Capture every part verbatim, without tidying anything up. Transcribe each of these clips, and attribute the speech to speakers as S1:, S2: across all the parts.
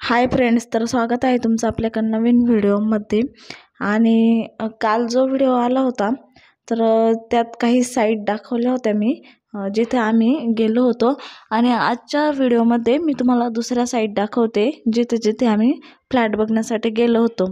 S1: Hi friends, तर स्वागत आहे तुमचं आपल्या नवीन व्हिडिओमध्ये. आणि अ, काल जो व्हिडिओ आला होता तर अ, त्यात काही साईट दाखवल्या होत्या मी, अ, जिथे आम्ही गेलो होतो. आणि आजच्या व्हिडिओमध्ये मी तुम्हाला दुसऱ्या साईट दाखवते जिथे जिथे आम्ही फ्लॅट बघण्यासाठी गेलो होतो.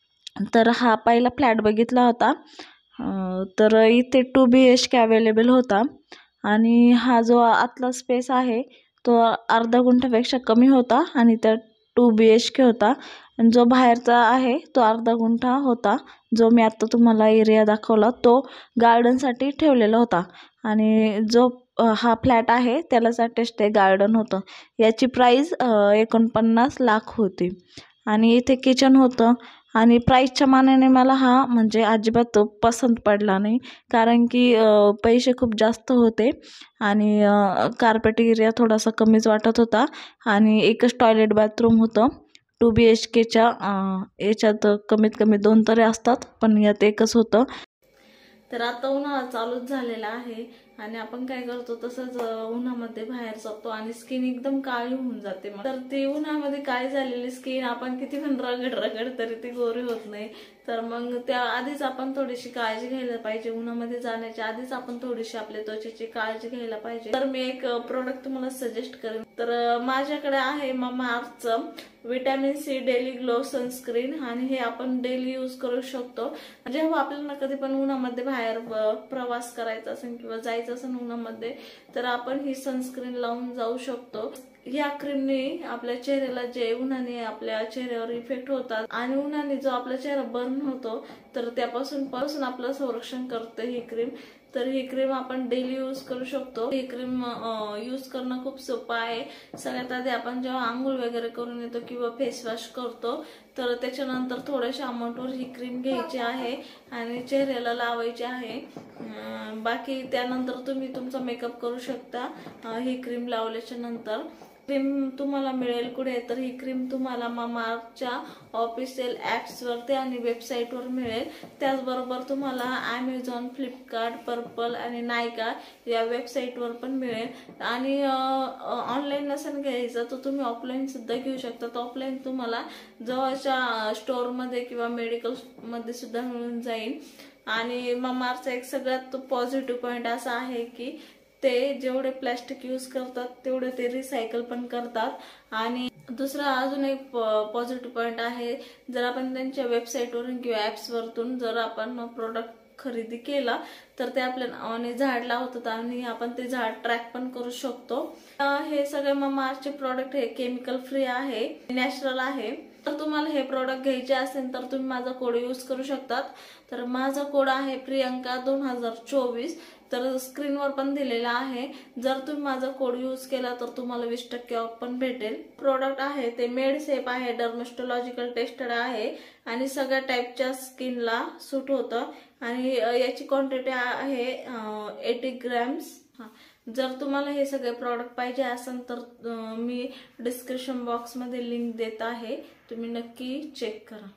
S1: तर हा पहिला फ्लॅट बघितला होता, अ, तर इथे two B H K available होता. आणि हा जो आतला स्पेस आहे तो अर्धा गुंठापेक्षा कमी होता आणि त्या टू बी एच के होता. आणि जो बाहेरचा आहे तो अर्धा गुंठा होता. जो मी आत्ता तुम्हाला एरिया दाखवला तो गार्डनसाठी ठेवलेला होता. आणि जो अ, हा फ्लॅट आहे त्यालाच अटॅच्ड ते गार्डन होतं. याची प्राईस एकोणपन्नास लाख होती. आणि इथे किचन होतं. आणि प्राईसच्या मानाने मला हा म्हणजे अजिबात पसंत पडला नाही, कारण की अ, पैसे खूप जास्त होते. आणि कार्पेट एरिया थोडासा कमीच वाटत होता. आणि एकच टॉयलेट बाथरूम होतं. टू बी एच केच्या याच्यात कमीत कमी दोन तरी असतात, पण यात एकच होतं. तर आता उन्हाळा चालूच झालेला आहे आणि आपण काय करतो तसंच उन्हामध्ये बाहेर जातो आणि स्किन एकदम काळी होऊन जाते. तर ती उन्हामध्ये काळी झालेली स्किन आपण किती पण रगड रगड तरी ती गोरी होत नाही. तर मग त्या आधीच आपण थोडीशी काळजी घ्यायला पाहिजे. उन्हामध्ये जाण्याच्या आधीच आपण थोडीशी आपल्या त्वचेची काळजी घ्यायला पाहिजे. तर मी एक प्रोडक्ट तुम्हाला सजेस्ट करेन. तर माझ्याकडे आहे मामा अर्थचं vitamin C daily glow sunscreen. आणि हे आपण डेली यूज करू शकतो. जेव्हा आपल्याला कधी पण उन्हामध्ये बाहेर प्रवास करायचा असेल किंवा जायचं असेल उन्हामध्ये, तर आपण ही सनस्क्रीन लावून जाऊ शकतो. या क्रीमने आपल्या चेहऱ्याला जे उन्हाने आपल्या चेहऱ्यावर इफेक्ट होतात आणि उन्हाने जो आपला चेहरा बर्न होतो तर त्यापासून पासून आपलं संरक्षण करते ही क्रीम. तर ही क्रीम आपण डेली यूज करू शकतो. ही क्रीम यूज करणं खूप सोपं आहे. सगळ्यात आधी आपण जेव्हा आंघोळ वगैरे करून येतो किंवा फेस वॉश करतो तर त्याच्यानंतर थोड्याशा अमाऊंटवर ही क्रीम घ्यायची आहे आणि चेहऱ्याला लावायची आहे. बाकी त्यानंतर तुम्ही तुमचा मेकअप करू शकता ही क्रीम लावल्याच्या नंतर. क्रीम तुम्हाला मिळेल कुठे, तर ही क्रीम तुम्हाला मामाअर्थच्या ऑफिशियल ॲप्सवरती आणि वेबसाईटवर मिळेल. त्याचबरोबर तुम्हाला ॲमेझॉन, फ्लिपकार्ट, पर्पल आणि नायका या वेबसाईटवर पण मिळेल. आणि ऑनलाईन नसेल घ्यायचं तर तुम्ही ऑफलाईन सुद्धा घेऊ शकता. तर ऑफलाईन तुम्हाला जवळच्या स्टोअरमध्ये किंवा मेडिकलमध्ये सुद्धा मिळून जाईल. आणि मामाअर्थचा एक सगळ्यात पॉझिटिव्ह पॉईंट असा आहे की ते जेवढे प्लॅस्टिक यूज करतात तेवढे ते रिसायकल पण करतात. आणि दुसरा अजून एक पॉझिटिव्ह पॉईंट आहे, जर आपण त्यांच्या वेबसाईटवरून किंवा ॲप्सवरतून जर आपण प्रोडक्ट खरेदी केला तर ते आपल्या नावाने झाड लावतात आणि आपण ते झाड ट्रॅक पण करू शकतो. हे सगळे मामाअर्थचे प्रोडक्ट हे केमिकल फ्री आहे, नॅचरल आहे. तर तुम्हाला हे प्रोडक्ट घ्यायचे असेल तर तुम्ही माझा कोड यूज करू शकतात. तर माझा कोड आहे प्रियंका दोन हजार चोवीस. तर स्क्रीनवर पण दिलेला आहे. जर तुम्ही माझा कोड यूज केला तर तुम्हाला वीस टक्के ऑफ पण भेटेल. प्रोडक्ट आहे ते मेड सेफ आहे, डर्मॅटोलॉजिकल टेस्टेड आहे आणि सगळ्या टाईपच्या स्किनला सूट होतं. आणि याची क्वांटिटी आहे एटी ग्रॅम्स. जर तुम्हाला हे सगळे प्रॉडक्ट पाहिजे असेल तर मी डिस्क्रिप्शन बॉक्समध्ये लिंक देत आहे, तुम्ही नक्की चेक करा.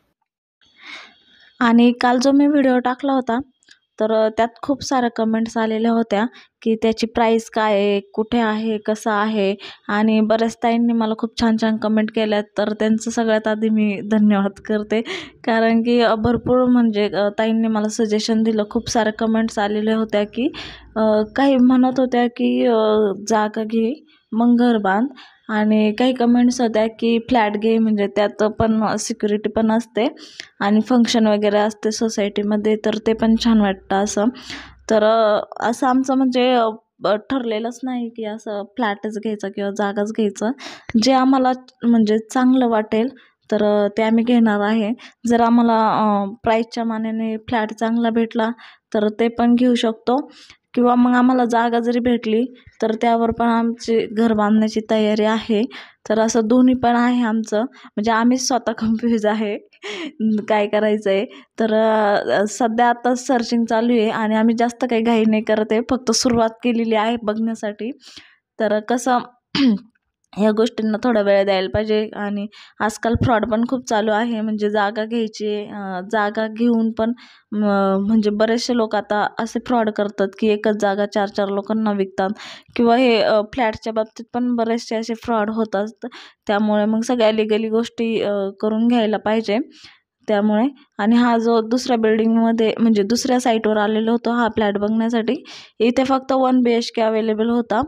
S1: आणि काल जो मी व्हिडिओ टाकला होता तर त्यात खूप साऱ्या कमेंट्स आलेल्या होत्या की त्याची प्राईस काय आहे, कुठे आहे, कसं आहे. आणि बऱ्याच ताईंनी मला खूप छान छान कमेंट केल्यात, तर त्यांचं सगळ्यात आधी मी धन्यवाद करते. कारण की भरपूर म्हणजे ताईंनी मला सजेशन दिलं. खूप साऱ्या कमेंट्स आलेल्या होत्या की काही म्हणत होत्या की जागा घे मग घर बांध. आणि काही कमेंट्स होत्या की फ्लॅट घे म्हणजे त्यात पण सिक्युरिटी पण असते आणि फंक्शन वगैरे असते सोसायटीमध्ये, तर ते पण छान वाटतं असं. तर असं आमचं म्हणजे ठरलेलंच नाही की असं फ्लॅटच घ्यायचा किंवा जागाच घ्यायचं. जे आम्हाला म्हणजे चांगलं वाटेल तर ते आम्ही घेणार आहे. जर आम्हाला प्राईसच्या मानाने फ्लॅट चांगला भेटला तर ते पण घेऊ शकतो, किंवा मग आम्हाला जागा जरी भेटली तर त्यावर पण आमची घर बांधण्याची तयारी आहे. तर असं दोन्ही पण आहे आमचं. म्हणजे आम्ही स्वतः कन्फ्यूज आहे काय करायचं आहे. तर सध्या आता सर्चिंग चालू आहे आणि आम्ही जास्त काही घाई नाही करत आहे, फक्त सुरुवात केलेली आहे बघण्यासाठी. तर कसं ह्या गोष्टींना थोडा वेळ द्यायला पाहिजे. आणि आजकाल फ्रॉड पण खूप चालू आहे, म्हणजे जागा घ्यायची, जागा घेऊन पण म्हणजे बरेचसे लोक आता असे फ्रॉड करतात की एकच जागा चार चार लोकांना विकतात, किंवा हे फ्लॅटच्या बाबतीत पण बरेचसे असे फ्रॉड होतात. त्यामुळे मग सगळ्या लिगली गोष्टी करून घ्यायला पाहिजे. त्यामुळे आणि हा जो दुसऱ्या बिल्डिंगमध्ये म्हणजे दुसऱ्या साईटवर आलेलो होतो हा फ्लॅट बघण्यासाठी, इथे फक्त one B H K available होता.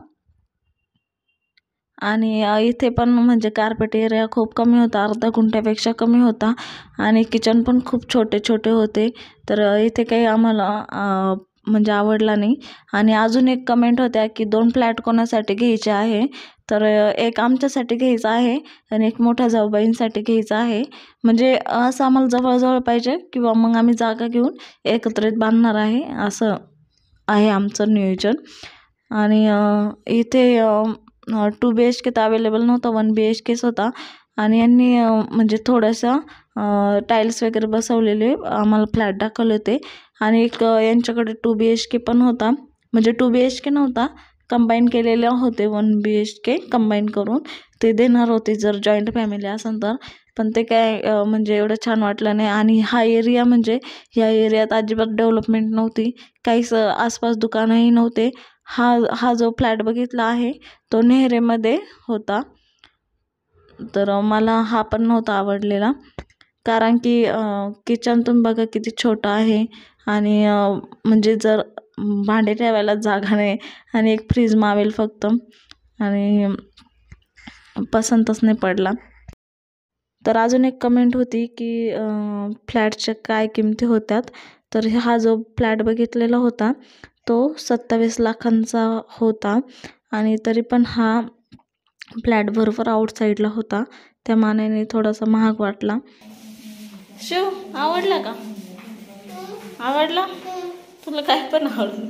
S1: आणि इथे पण म्हणजे कार्पेट एरिया खूप कमी होता, अर्धा गुंठ्यापेक्षा कमी होता. आणि किचन पण खूप छोटे छोटे होते. तर इथे काही आम्हाला म्हणजे आवडला नाही. आणि अजून एक कमेंट होत्या की दोन फ्लॅट कोणासाठी घ्यायचे आहे, तर एक आमच्यासाठी घ्यायचा आहे आणि एक मोठ्या जाऊबाईंसाठी घ्यायचा आहे. म्हणजे असं आम्हाला जवळजवळ पाहिजे, किंवा मग आम्ही जागा घेऊन एकत्रित बांधणार आहे, असं आहे आमचं नियोजन. आणि इथे टू बी एच के तर अवेलेबल नव्हता, वन बी एच केच होता. आणि यांनी म्हणजे थोडंसं टाईल्स वगैरे बसवलेले आम्हाला फ्लॅट दाखवले होते. आणि एक यांच्याकडे टू बी एच के पण होता, म्हणजे टू बी एच के नव्हता, कंबाईन केलेले होते, one B H K combine करून ते देणार होते जर जॉईंट फॅमिली असेल तर. पण ते काय म्हणजे एवढं छान वाटलं नाही. आणि हा एरिया म्हणजे ह्या एरियात अजिबात डेव्हलपमेंट नव्हती, काहीच आसपास दुकानंही नव्हते. हा हा जो फ्लॅट बघितला आहे तो नेहरेमध्ये होता. तर मला हा पण नव्हता आवडलेला, कारण की किचन तुम्ही बघा किती छोटा आहे. आणि म्हणजे जर भांडे ठेवायला जागा नाही, आणि एक फ्रीज मावेल फक्त, आणि पसंतच नाही पडला. तर अजून एक कमेंट होती की फ्लॅटच्या काय किमती होत्यात. तर हा जो फ्लॅट बघितलेला होता तो सत्तावीस लाखांचा होता. आणि तरी पण हा फ्लॅट भरपूर आउटसाईडला होता, त्या मानाने थोडासा महाग वाटला. शिव, आवडला का? आवडला तुला? काय पण आवडलं.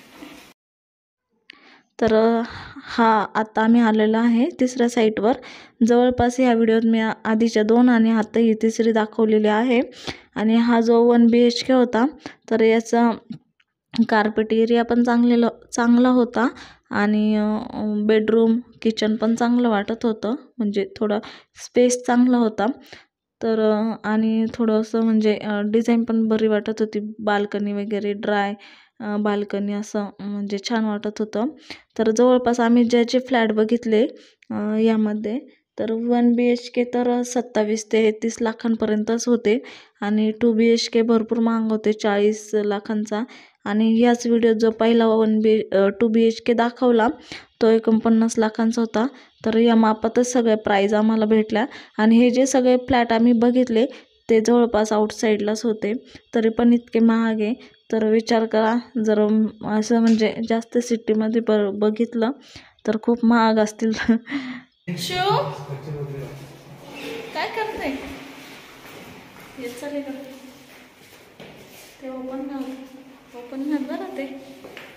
S1: तर हा आता आम्ही आलेलो आहे तिसऱ्या साईटवर. जवळपास ह्या व्हिडिओत मी आधीच्या दोन आणि आता ही तिसरी दाखवलेली आहे. आणि हा जो वन बी एच के होता तर याचा कार्पेट एरिया पण चांगलेला चांगला होता. आणि बेडरूम किचन पण चांगलं वाटत होतं, म्हणजे थोडा स्पेस चांगला होता. तर आणि थोडंसं म्हणजे डिझाईन पण बरी वाटत होती, बाल्कनी वगैरे ड्राय बाल्कनी असं म्हणजे छान वाटत होतं. तर जवळपास आम्ही ज्याचे फ्लॅट बघितले यामध्ये, तर वन बी एच के तर सत्तावीस ते तीस लाखांपर्यंतच होते. आणि टू बी एच के भरपूर महाग होते, चाळीस लाखांचा. आणि ह्याच व्हिडिओत जो पहिला one B two B H K दाखवला तो एकोणपन्नास लाखांचा होता. तर या मापातच सगळ्या प्राईज आम्हाला भेटल्या. आणि हे जे सगळे फ्लॅट आम्ही बघितले ते जवळपास आउटसाईडलाच होते, तरी पण इतके महाग आहे. तर विचार करा, जर असं म्हणजे जास्त सिटीमध्ये ब बघितलं तर खूप महाग असतील. शिव, काय करते? हे चालेल का ते ओपन ओपन बरं ते